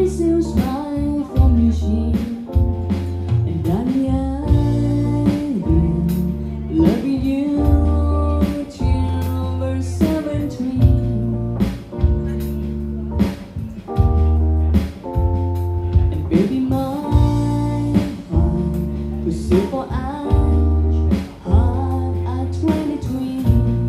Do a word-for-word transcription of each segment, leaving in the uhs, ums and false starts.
still smile from your cheek, and darling, I've been loving you till we're seventeen. And baby, my heart was super age, hard at twenty-three.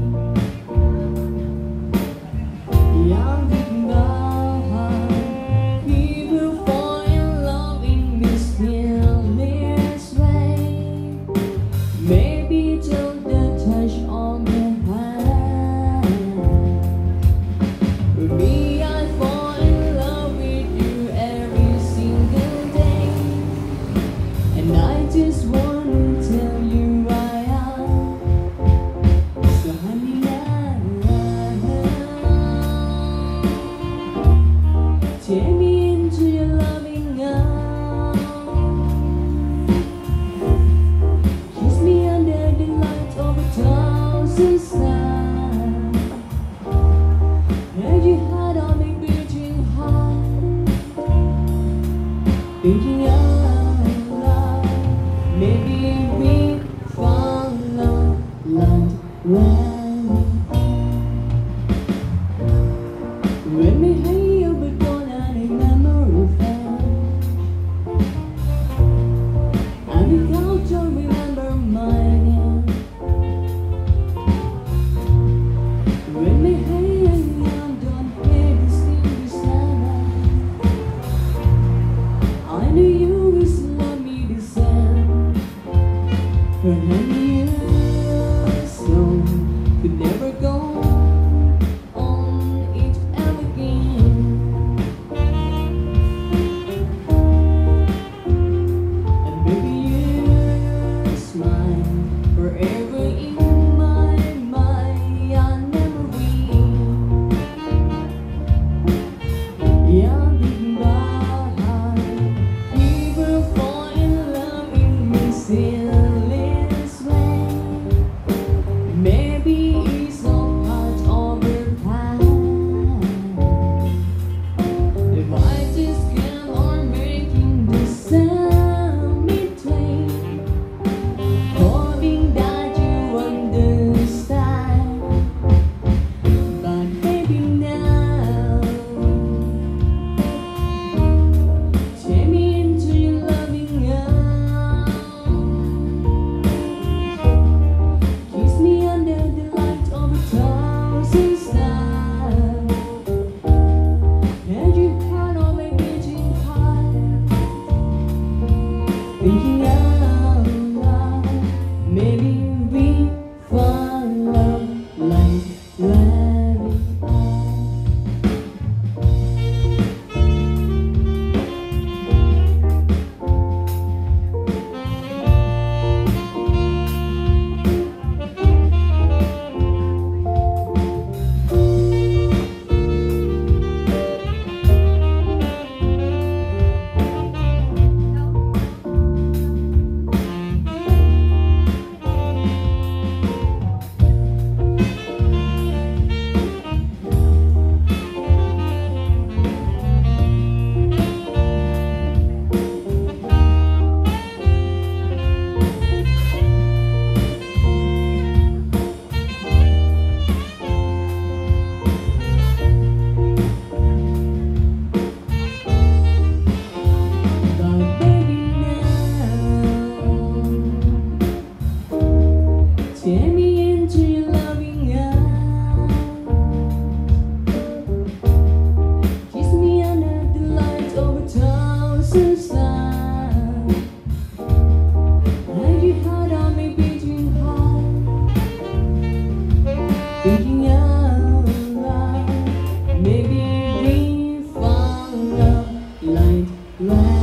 Young thinking about how people fall in love in mysterious way. Maybe till the touch on the hand. For me, I fall in love with you every single day, and I just want to tell you I am. So honey, I take me into your loving arms. Kiss me under the light of a thousand stars. Heard your heart on me beating hard, thinking out loud. Maybe we fall in love like when when we hang over. Don't remember my name. When we hang out, don't hear the sting beside. I knew you would love me the same. But honey, your soul could never go on it ever again. And baby, forever in my mind, your memory. Yeah, thinking about how people fall in love in mysterious way. Maybe it's all part of the past. If I just kept on making the same mistake, hoping that you understand. But baby, now take me into your loving arms. Kiss me under the light of a thousand stars. And you heart on my beating heart, thinking out loud. Maybe we fall in love like where we are. Take me into your loving arms. Kiss me under the light of a thousand stars. And your heart on me beating hard, thinking out loud. Maybe we fall in love like